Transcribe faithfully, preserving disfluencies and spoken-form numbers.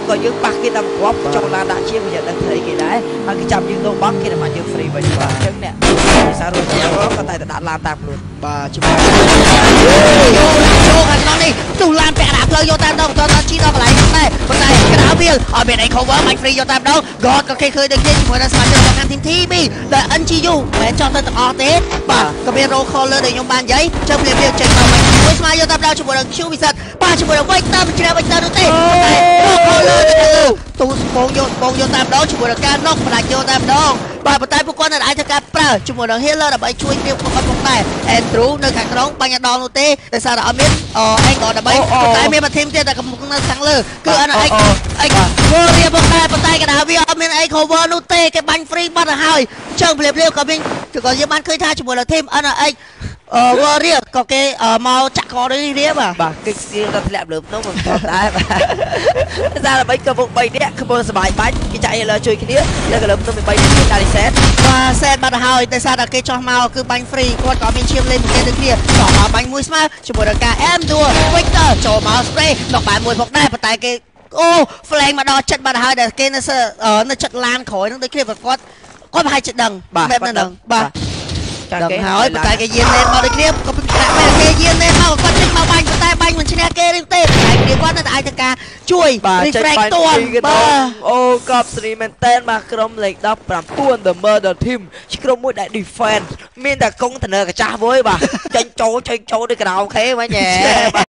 ក៏យើងប៉ះគេតាមគ្រាប់ចូលឡានដាក់ជាប្រយ័ត្នដល់ត្រីគេដែរហើយគេចាប់យើងទៅបង់គេតែមកយើង free វិញបាទអញ្ចឹងអ្នកភាសាររស់ជាក៏តែតែដាក់ឡានតាមខ្លួនបាទជាមួយចូលខាងក្នុងនេះទូឡានពាក់ដាក់ផ្លូវយកតាមដងបន្តជីដល់កន្លែងហ្នឹងដែរប៉ុន្តែក្រៅវាលអត់មានអី cover បាញ់ free យកតាមដង God ក៏គេឃើញដូចគ្នាជាមួយនឹងសមាជិករបស់ខាង team ធី ប៊ី ដែល អិន ជី យូ មិនចង់ទៅទាំងអស់ទេបាទក៏មាន roll caller ដែលខ្ញុំបាននិយាយចឹងព្រាបចេញមកវិញមួយស្មើយកតាមដងជាមួយនឹង Q វិសិទ្ធបាទជាមួយនឹង Victor មិនជ្រាប Victor នោះទេតែ roll caller ទៅទូស្ពងយកស្ពងយកតាមដងជាមួយនឹងការ knock ផ្ដាច់យកតាមដងបាទប៉ុន្តែពួកគាត់នៅអាចធ្វើការប្រើជាមួយនឹង healer ដើម្បីជួយគ្រាបពួកគាត់ផងដែរ Andrew នៅខាងក្រោមបាញ់អត់ដល់នោះទេដោយសារតែអត់មានអេងក៏ដើម្បីប៉ុន្តែមានមួយ team ទៀតតែកំពុងនៅខាងលើគឺអត់អីអី Warrior ផងដែរប៉ុន្តែកណ្ដាលវាអត់មានអី cover នោះទេគេបាញ់ free បាត់ទៅហើយអញ្ចឹងភ្លាមៗក៏មានក៏យើងបានឃើញថាជាមួយនឹង team អត់អីអឺ Warrior ក៏គេមកចាក់កដូចនេះរៀបបាទគេស្ទៀងទៅធ្លាក់លើភ្នំមិនធម្មតាបាទសារដើម្បីក៏ពុកបីនាក់ក្បួនសបាយបាច់គេចាក់ healer ជួយគ្នាលើកលើភ្នំពីបីនាក់ដាលីសេតបាទសេតបាត់ទៅហើយដោយសារតែគេចោះមកគឺបាញ់ free គាត់ក៏មានឈាមលេងមួយគេដូចគ្នាចោះមកបាញ់មួយស្មើជាមួយនឹងការ M Duel Victor ចូលមក spray ដល់បែរមួយផងដែរប៉ុន្តែគេអូ flank មកដល់ចិត្តបាត់ទៅហើយដែលគេនៅនៅចិត្តឡានក្រោយហ្នឹងដូចគ្នាគាត់គាត់ប្រហែលជាដឹងបែបហ្នឹងបាទដឹងហើយប៉ុន្តែគេយានលេនមកដូចគ្នាក៏ពីក្រាក់បែរគេយានលេនមកគាត់ចេញមកបាញ់ប៉ុន្តែបាញ់មិនឈ្នះគេឬទេតែគ្នាគាត់នៅតែអាចធ្វើការជួយ refresh តួបាទអូកប់ស្រីមែនតែនមកក្រុមលេខដប់ប្រាំបួន The Murder Team ក្រុមមួយដែល defense មានតែកុងតឺន័រកាចាស់មួយបាទចេញចូលចេញចូលដូចក្រៅអូខេមកញ៉ែ